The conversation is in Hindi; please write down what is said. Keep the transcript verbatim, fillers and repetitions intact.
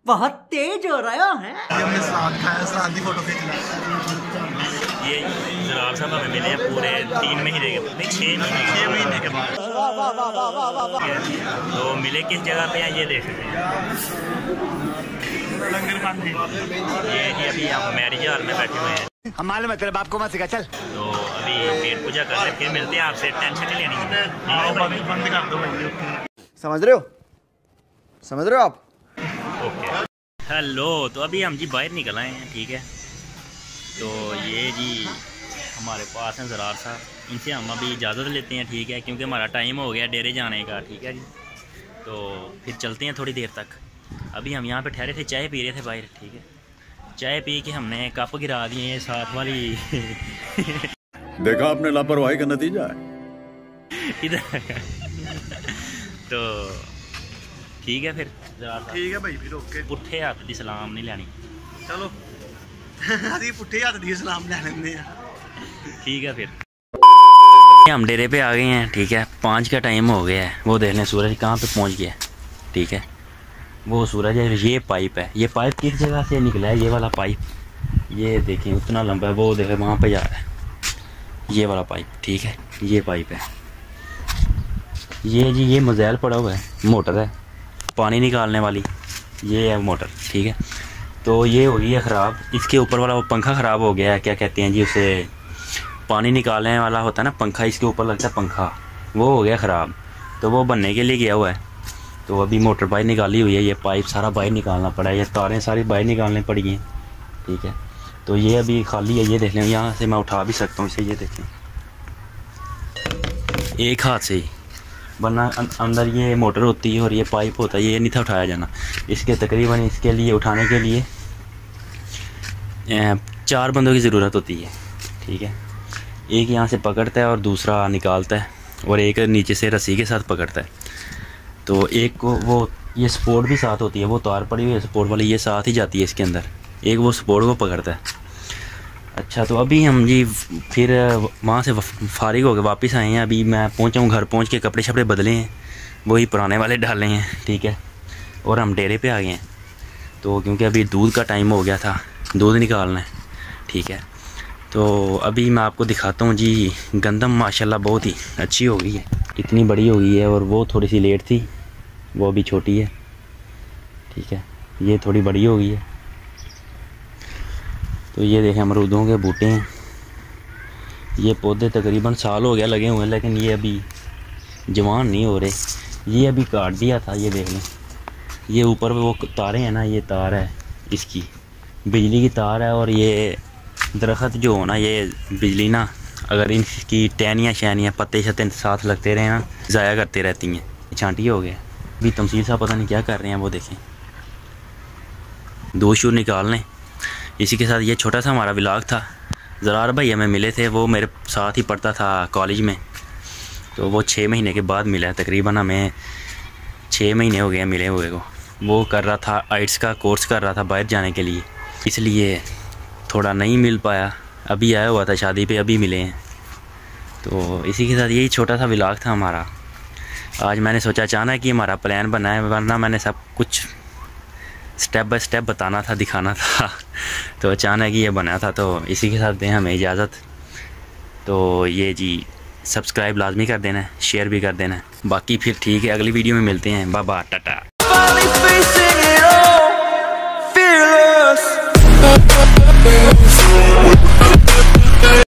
बहुत तेज हो रहा है। हमने सलाद खाया, सलाद की फोटो खींच ली। ये जरार साहब हमें मिले हैं पूरे तीन महीने के नहीं छः महीने छः महीने के बाद। तो मिले किस जगह पे हैं ये देख सकते हैं। लंगर खाने ये ये अभी हम मैरिज हॉल में बैठे हुए हैं। हम मालूम है तेरे बाप को मत सिखा चल। तो अभी पेट पूजा कर रहे फिर मिलते हैं आपसे, टेंशन नहीं लेनी। आओ बंद बंद कर दो भाई। समझ रहे हो समझ रहे हो आप। ओके हेलो, तो अभी हम जी बाहर निकल आए हैं, ठीक है। तो ये जी हमारे पास हैं जरार साहब, इनसे हम अभी इजाज़त लेते हैं, ठीक है, क्योंकि हमारा टाइम हो गया डेरे जाने का, ठीक है जी। तो फिर चलते हैं थोड़ी देर तक। अभी हम यहाँ पे ठहरे थे, चाय पी रहे थे बाहर, ठीक है। चाय पी के हमने कप गिरा दिए हैं साथ वाली देखा आपने लापरवाही का नतीजा है इधर तो ठीक है फिर ठीक है भाई फिर ओके। पुट्ठे हाथ की सलाम नहीं लेनी, चलो अभी पुट्ठे हाथ दी सलाम ले लेंगे। ठीक है फिर हम डेरे पे आ गए हैं, ठीक है। पाँच का टाइम हो गया है, वो देख लें सूरज कहाँ पे पहुँच गया है, ठीक है। वो सूरज है, ये पाइप है, ये पाइप किस जगह से निकला है, ये वाला पाइप, ये देखें उतना लंबा है, वो देखें वहाँ पे जा रहा है, ये वाला पाइप, ठीक है। ये पाइप है, ये जी ये मज़ैल पड़ा हुआ है, मोटर है पानी निकालने वाली, ये है मोटर, ठीक है। तो ये हो गई है ख़राब, इसके ऊपर वाला वो पंखा ख़राब हो गया है, क्या कहते हैं जी उसे, पानी निकालने वाला होता है ना पंखा, इसके ऊपर लगता है पंखा, वो हो गया ख़राब। तो वो बनने के लिए गया हुआ है, तो अभी मोटर बाहर निकाली हुई है, ये पाइप सारा बाहर निकालना पड़ा है, ये तारें सारी बाहर निकालनी पड़ी हैं, ठीक है। तो ये अभी खाली है, ये देख लें, यहाँ से मैं उठा भी सकता हूँ इसे, ये देखें एक हाथ से ही, वरना अंदर ये मोटर होती है और ये पाइप होता है, ये नहीं था उठाया जाना। इसके तकरीबन इसके लिए उठाने के लिए चार बंदों की ज़रूरत होती है, ठीक है। एक यहाँ से पकड़ता है और दूसरा निकालता है, और एक नीचे से रस्सी के साथ पकड़ता है। तो एक को वो ये सपोर्ट भी साथ होती है, वो तार पड़ी हुई है सपोर्ट वाली, ये साथ ही जाती है इसके अंदर, एक वो सपोर्ट को पकड़ता है। अच्छा, तो अभी हम जी फिर वहाँ से फारिग हो के वापस आए हैं। अभी मैं पहुँचा हूँ घर, पहुँच के कपड़े शपड़े बदले हैं, वही पुराने वाले डाले हैं, ठीक है। और हम डेरे पे आ गए हैं, तो क्योंकि अभी दूध का टाइम हो गया था, दूध निकालना है, ठीक है। तो अभी मैं आपको दिखाता हूँ जी, गंदम माशाल्लाह बहुत ही अच्छी हो गई है, इतनी बड़ी हो गई है, और वो थोड़ी सी लेट थी, वो अभी छोटी है, ठीक है। ये थोड़ी बड़ी हो गई है। तो ये देखें अमरूदों के बूटे हैं, ये पौधे तकरीबन साल हो गया लगे हुए हैं, लेकिन ये अभी जवान नहीं हो रहे, ये अभी काट दिया था। ये देख लें, ये ऊपर वो तारें हैं ना, ये तार है इसकी बिजली की तार है, और ये दरख्त जो हो ना, ये बिजली ना अगर इनकी टहनियाँ शहनियाँ पत्ते शत्ते साथ लगते रहे ना, ज़ाया करते रहती हैं। छांटी हो गया अभी, तमसीर साहब पता नहीं क्या कर रहे हैं, वो देखें दो शूर निकाल लें। इसी के साथ ये छोटा सा हमारा व्लॉग था। ज़रार भाई हमें मिले थे, वो मेरे साथ ही पढ़ता था कॉलेज में, तो वो छः महीने के बाद मिला है, तकरीबन हमें छः महीने हो गए मिले हुए को। वो कर रहा था आइट्स का कोर्स कर रहा था बाहर जाने के लिए, इसलिए थोड़ा नहीं मिल पाया। अभी आया हुआ था शादी पे, अभी मिले हैं। तो इसी के साथ यही छोटा सा व्लॉग था हमारा। आज मैंने सोचा अचानक कि हमारा प्लान बना है, वरना मैंने सब कुछ स्टेप बाय स्टेप बताना था, दिखाना था, तो अचानक ही ये बना था। तो इसी के साथ दें हमें इजाज़त। तो ये जी सब्सक्राइब लाजमी कर देना है, शेयर भी कर देना है। बाकी फिर ठीक है, अगली वीडियो में मिलते हैं। Bye bye, Tata.